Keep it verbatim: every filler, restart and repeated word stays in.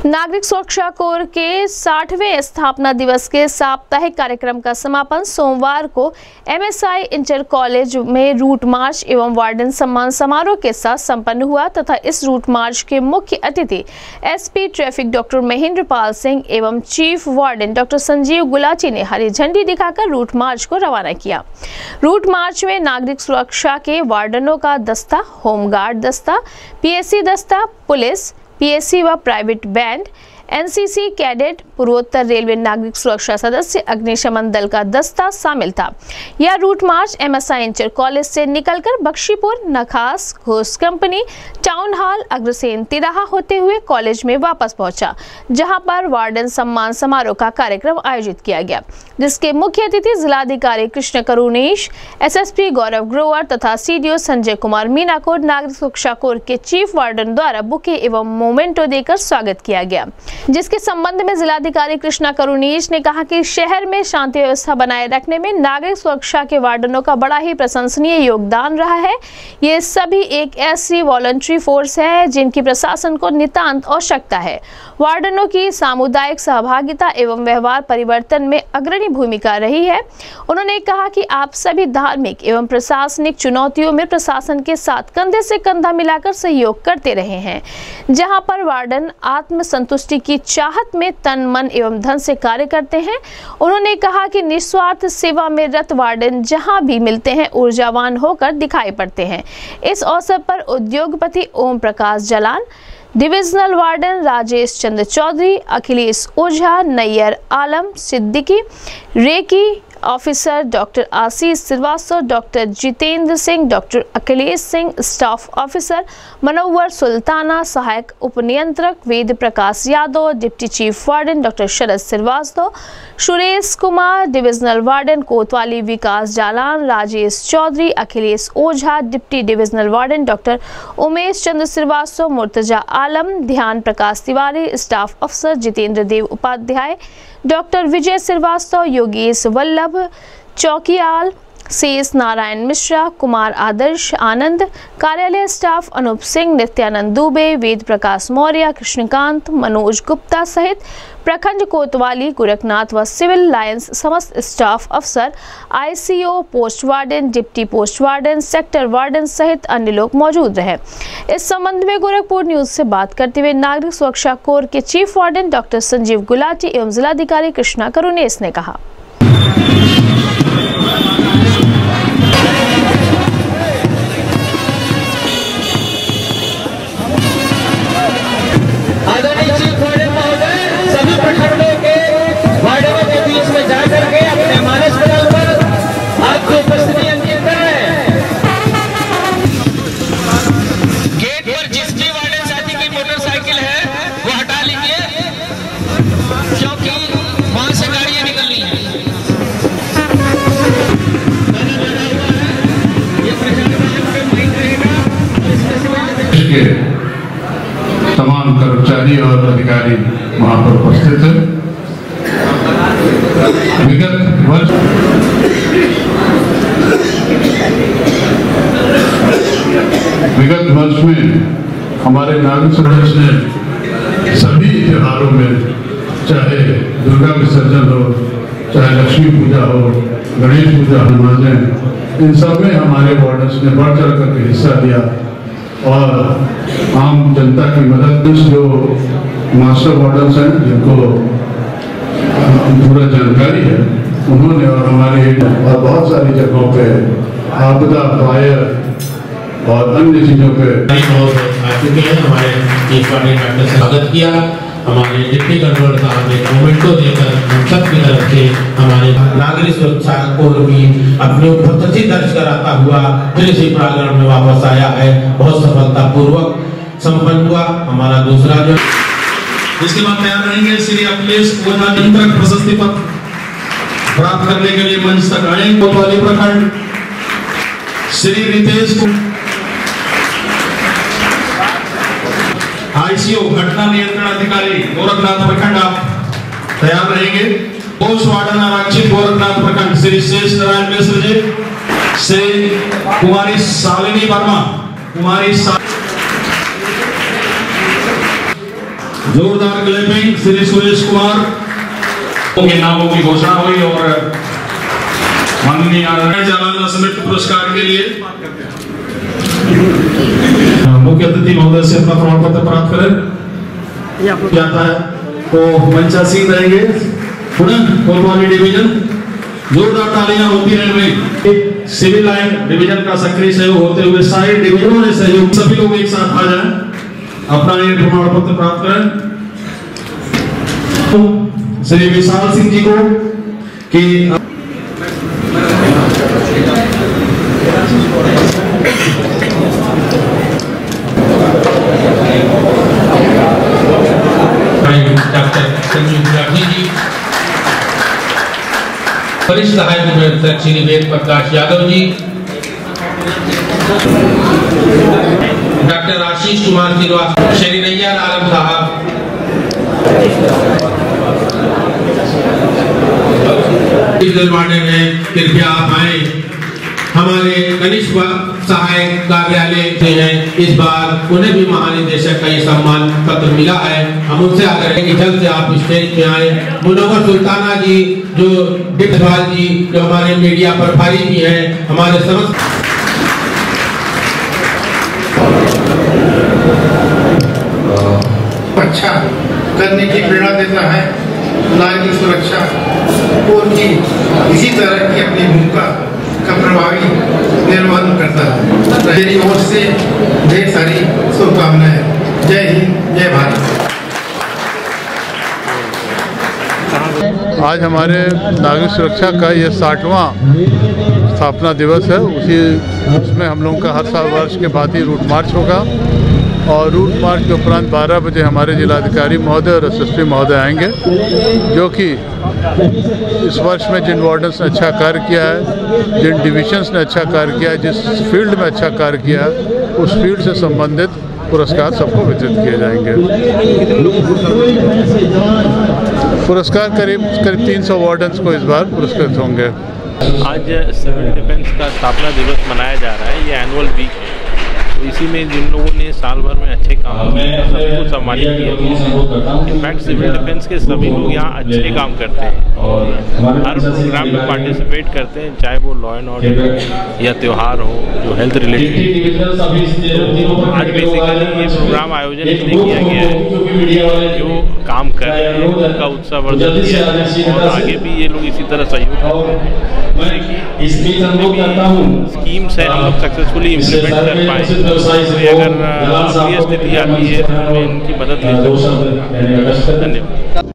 नागरिक सुरक्षा कोर के साठवें स्थापना दिवस के साप्ताहिक कार्यक्रम का समापन सोमवार को एमएसआई इंटर कॉलेज में रूट मार्च एवं वार्डन सम्मान समारोह के साथ संपन्न हुआ तथा इस रूट मार्च के मुख्य अतिथि SP traffic doctor Mahendra Pal Singh एवं chief warden doctor Sanjeev Gulati ने हरी झंडी दिखाकर रूट मार्च को रवाना किया। रूट मार्च में नागरिक सुरक्षा के वार्डनों का दस्ता, होमगार्ड दस्ता, पीएससी दस्ता, पुलिस, पीएससी व प्राइवेट बैंड, एनसीसी कैडेट, पूर्वोत्तर रेलवे नागरिक सुरक्षा सदस्य, अग्निशमन दल का दस्ता शामिल था। यह route march MSI inter college से निकलकर Bakhshipur, Nakhas, Ghosh company, town hall, Agrasen तिराहा होते हुए कॉलेज में वापस पहुंचा, जहां पर वार्डन सम्मान समारोह का कार्यक्रम आयोजित किया गया, जिसके मुख्य अतिथि जिलाधिकारी कृष्ण करुणेश, एसएसपी गौरव ग्रोवर तथा सीडीओ संजय कुमार मीना को नागरिक सुरक्षा कोर के चीफ वार्डन द्वारा बुके एवं मोमेंटो देकर स्वागत किया गया, जिसके संबंध में जिलाधिकारी कृष्णा करुणेश ने कहा कि शहर में शांति व्यवस्था बनाए रखने में नागरिक सुरक्षा के वार्डनों का बड़ा ही प्रशंसनीय योगदान रहा है। ये सभी एक ऐसी वॉलंटरी फोर्स है जिनकी प्रशासन को नितांत आवश्यकता है। वार्डनों की सामुदायिक सहभागिता एवं व्यवहार परिवर्तन में अग्रणी भूमिका रही है। उन्होंने कहा कि आप सभी धार्मिक एवं प्रशासनिक चुनौतियों में प्रशासन के साथ कंधे से कंधा मिलाकर सहयोग करते रहे हैं, जहां पर वार्डन आत्म संतुष्टि की चाहत में तन, मन एवं धन से कार्य करते हैं। उन्होंने कहा कि निस्वार्थ सेवा में रत वार्डन जहां भी मिलते हैं ऊर्जावान होकर दिखाई पड़ते हैं। इस अवसर पर उद्योगपति Om Prakash Jalan, divisional warden Rajesh Chandra Chaudhary, Akhilesh Ojha, Nayyar Alam Siddiqui, recce officer doctor Ashish Srivastava, doctor Jitendra Singh, doctor Akhilesh Singh, staff officer Manovar Sultana, सहायक उपनियंत्रक Ved Prakash Yadav, deputy chief warden doctor Sharad Srivastava, Suresh Kumar, divisional warden Kotwali Vikas Jalan, Rajesh Chaudhary, Akhilesh Ojha, deputy divisional warden doctor Umesh Chandra Srivastava, Murtaza Alam, Dhyan Prakash Tiwari, staff अफसर जितेंद्र देव उपाध्याय, डॉक्टर विजय श्रीवास्तव, योगेश वल्लभ चौकियाल, शेष नारायण मिश्रा, कुमार आदर्श आनंद, कार्यालय स्टाफ अनूप सिंह, नित्यानंद दुबे, वेद प्रकाश मौर्य, कृष्णकांत, मनोज गुप्ता सहित प्रखंड कोतवाली, गोरखनाथ व सिविल लाइंस समस्त स्टाफ अफसर, ICO, post warden, deputy post warden, sector warden सहित अन्य लोग मौजूद रहे। इस संबंध में गोरखपुर न्यूज से बात करते हुए नागरिक सुरक्षा कोर के chief warden doctor Sanjeev Gulati एवं जिलाधिकारी कृष्णा करुणेश ने कहा। तमाम कर्मचारी और अधिकारी वहां पर उपस्थित हैं। विगत वर्ष विगत वर्ष में हमारे नागरिक समाज ने सभी त्योहारों में, चाहे दुर्गा विसर्जन हो, चाहे लक्ष्मी पूजा हो, गणेश पूजा, नमाजें, इन सब में हमारे वार्डन्स ने बढ़ चढ़ करके हिस्सा दिया और आम जनता की मदद। जो मास्टर वार्डन्स हैं जिनको पूरा जानकारी है, उन्होंने और हमारे और बहुत सारी जगहों पे आपदा, फायर और अन्य चीजों पे आ चुके हैं। हमारे चीफ वार्डन डॉक्टर से स्वागत किया। हमारे डिप्टी कंट्रोलर साहब ने मोमेंटो देकर हम सब की तरफ से हमारे नागरिक सुरक्षा कोर भी अपनी उपस्थिति दर्ज कराता हुआ फिर इसी प्रांगण में वापस आया है। बहुत सफलता पूर्वक संपन्न हुआ हमारा दूसरा जो। इसके बाद तैयार रहेंगे श्री अखिलेश ओझा नियंत्रक प्रशस्ति पत्र प्राप्त करने के लिए मंच तक आए। कोतवाली प्रखंड श्री रितेश को आईसीओ घटना नियंत्रण अधिकारी गोरखनाथ प्रखंड आप तैयार रहेंगे। पोस्ट वार्डन आरक्षित गोरखनाथ प्रखंड श्री शेष नारायण मिश्र जी, श्री कुमारी शालिनी वर्मा, कुमारी जोरदार क्लैपिंग श्री सुरेश कुमार के नामों की घोषणा हुई और माननीय जालाना समिति पुरस्कार के लिए मुख्य अतिथि महोदय से अपना प्रमाण पत्र प्राप्त करें जाता है तो मंचा सिंह रहेंगे पुनः कोतवाली डिवीजन। जोरदार तालियां होती रहे भाई। सिविल लाइन डिवीजन का सक्रिय सहयोग होते हुए सारे डिवीजनों ने सहयोग, सभी लोग एक साथ आ जाएं, अपना ये प्रमाण पत्र प्राप्त करें। श्री विशाल सिंह जी को कि डॉक्टर संजीव राठी जी, वरिष्ठ सहायक निदेशक श्री वेद प्रकाश यादव जी, डॉक्टर आशीष कुमार श्रीवास्तव, श्री नैयर आलम साहब, में कृपया आप आए। हमारे कनिष्ठ सहायक कार्यालय से हैं, इस बार उन्हें भी महानिदेशक का ये सम्मान पत्र मिला है। हम उनसे आग्रह करें कि जल्द से आप स्टेज पे आए। मुनव्वर सुल्ताना जी जो डिप्टी जी जो हमारे मीडिया प्रभारी भी हैं, हमारे समस्त अच्छा करने की प्रेरणा देता है। नागरिक सुरक्षा कोर की इसी तरह की अपनी भूमिका का प्रभावी निर्वहन करता है। मेरी ओर से ढेर सारी शुभकामनाएं। जय हिंद, जय भारत। आज हमारे नागरिक सुरक्षा का ये साठवां स्थापना दिवस है। उसी उसमें हम लोगों का हर साल वर्ष के बाद ही रूट मार्च होगा और रूट मार्च के उपरांत बारह बजे हमारे जिलाधिकारी महोदय और एस एस पी महोदय आएंगे, जो कि इस वर्ष में जिन वार्डन्स ने अच्छा कार्य किया है, जिन डिविजन्स ने अच्छा कार्य किया है, जिस फील्ड में अच्छा कार्य किया है, उस फील्ड से संबंधित पुरस्कार सबको वितरित किए जाएंगे। पुरस्कार करीब करीब तीन सौ वार्डन्स को इस बार पुरस्कृत होंगे। आज सिविल डिफेंस का स्थापना दिवस मनाया जा रहा है। ये एनुअल वीक है, तो इसी में जिन लोगों ने साल भर में अच्छे काम किए सभी को सम्मानित किया। इनफैक्ट सिविल डिफेंस के सभी लोग यहाँ अच्छे काम करते हैं और हर प्रोग्राम में पार्टिसिपेट करते हैं, चाहे वो लॉ एंड ऑर्डर या त्यौहार हो जो हेल्थ रिलेटेड। तो आज बेसिकली ये प्रोग्राम आयोजन इसलिए किया गया है जो काम कर रहे हैं उनका उत्साहवर्धन किया जाए और आगे भी ये लोग इसी तरह सहयोग करते हैं, जिससे कि स्कीम्स है हम लोग सक्सेसफुली इम्प्लीमेंट कर पाएँ। अगर अप्रिय स्थिति आती है तो हमें इनकी मदद ले सकते हैं। धन्यवाद।